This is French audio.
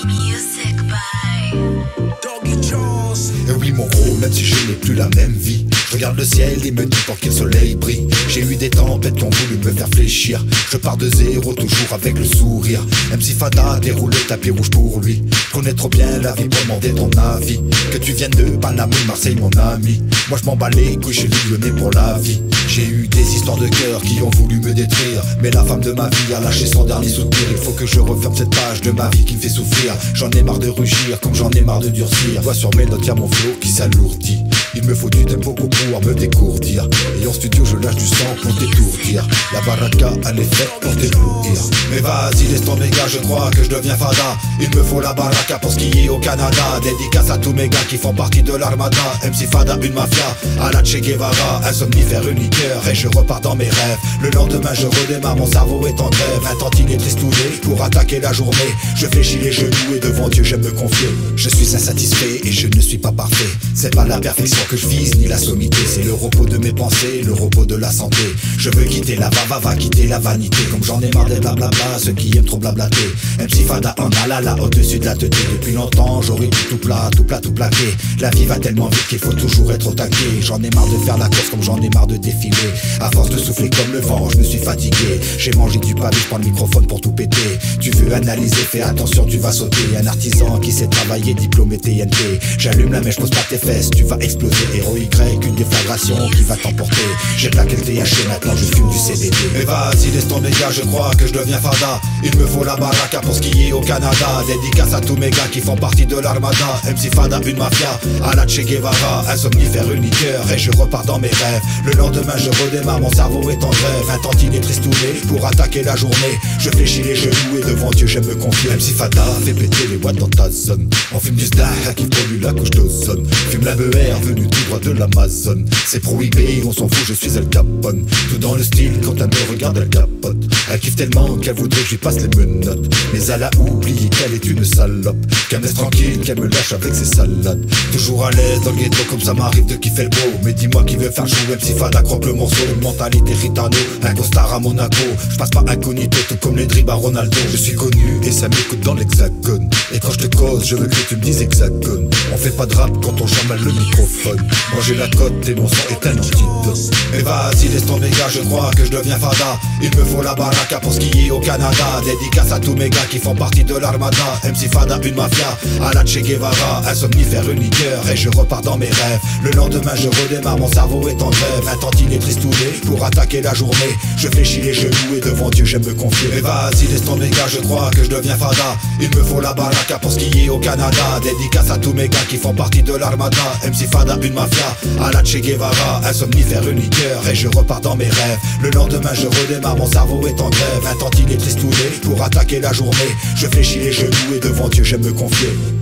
Music by Doggy Jones. Et oui mon gros, même si je n'ai plus la même vie, je regarde le ciel et me dis pour quel soleil brille. J'ai eu des tempêtes qui ont voulu me faire fléchir. Je pars de zéro, toujours avec le sourire. MC Fada déroule le tapis rouge pour lui. Je connais trop bien la vie pour demander ton avis. Que tu viennes de Panama ou Marseille mon ami, moi je m'en bats les couilles, je suis lyonnais pour la vie. J'ai eu des histoires de cœur qui ont voulu me détruire, mais la femme de ma vie a lâché son dernier soupir. Il faut que je referme cette page de ma vie qui me fait souffrir. J'en ai marre de rugir comme j'en ai marre de durcir. Vois sur mes notes y'a mon flow qui s'alourdit. Il me faut du tempo pour pouvoir me décourdir. Et en studio je lâche du sang pour t'étourdir. La Baraka elle est faite pour t'éblouir. Mais vas-y laisse tomber gars, je crois que je deviens fada. Il me faut la Baraka pour skier au Canada. Dédicace à tous mes gars qui font partie de l'armada. MC Fada une mafia, à la Che Guevara. Un somnifère, une liqueur et je repars dans mes rêves. Le lendemain je redémarre, mon cerveau est en grève. Un tantinet tristoulé pour attaquer la journée. Je fléchis les genoux et devant Dieu j'aime me confier. Je suis insatisfait et je ne suis pas parfait. C'est pas la perfection que je vise ni la sommité, c'est le repos de mes pensées, le repos de la santé. Je veux quitter la va quitter la vanité. Comme j'en ai marre des blablabla, ceux qui aiment trop blablater. MC Fada en alala au-dessus de la tête. Depuis longtemps j'aurais tout plaqué. La vie va tellement vite qu'il faut toujours être au taquet. J'en ai marre de faire la course comme j'en ai marre de défiler. À force de souffler comme le vent, je me suis fatigué. J'ai mangé du pavé, je prends le microphone pour tout péter. Tu veux analyser, fais attention, tu vas sauter. Un artisan qui sait travailler, diplômé TNT. J'allume la mèche, pose pas tes fesses, tu vas exploser. Héros Y, une déflagration qui va t'emporter. J'ai plaqué le THC, maintenant je fume du CBD. Mais vas-y laisse tomber gars, je crois que je deviens fada. Il me faut la Baraka pour skier au Canada. Dédicace à tous mes gars qui font partie de l'armada. MC Fada une mafia, à la Che Guevara. Un somnifère, une liqueur et je repars dans mes rêves. Le lendemain je redémarre, mon cerveau est en grève. Un tantinet tristoulé pour attaquer la journée. Je fléchis les genoux et devant Dieu j'aime me confier. MC Fada fait péter les watts dans ta zone. On fume du star qui pollue la couche d'ozone. Fume la BR venue tout droit de l'Amazon. C'est prohibé, on s'en fout, je suis El Capone. Tout dans le style, quand elle me regarde elle capote. Elle kiffe tellement qu'elle voudrait que je lui passe les menottes. Mais elle a oublié qu'elle est une salope. Qu'elle me laisse tranquille, qu'elle me lâche avec ses salades. Toujours à l'aise dans le ghetto comme ça m'arrive de kiffer le beau. Mais dis-moi qui veut faire chaud, MC Fada croque le morceau. Une mentalité ritano, un costard à Monaco. Je passe pas incognito tout comme les dribbles à Ronaldo. Je suis connu et ça m'écoute dans l'hexagone. Et quand je te cause, je veux que tu me dises hexagone. On fait pas de rap quand on chante mal le microphone. Moi j'ai la cote et mon sang est un antidote. Mais vas-y laisse tomber gars, je crois que je deviens fada. Il me faut la Baraka pour skier au Canada. Dédicace à tous mes gars qui font partie de l'armada. MC Fada une mafia, à la Che Guevara. Un somnifère, une liqueur et je repars dans mes rêves. Le lendemain je redémarre, mon cerveau est en grève. Un tantinet tristoulé pour attaquer la journée. Je fléchis les genoux et devant Dieu j'aime me confier. Mais vas-y laisse tomber gars, je crois que je deviens fada. Il me faut la Baraka pour skier au Canada. Dédicace à tous mes gars qui font partie de l'armada. MC Fada une mafia, à la Che Guevara. Un somnifère, une liqueur et je repars dans mes rêves. Le lendemain je redémarre, mon cerveau est en grève. Un tantinet tristoulé pour attaquer la journée. Je fléchis les genoux et devant Dieu j'aime me confier.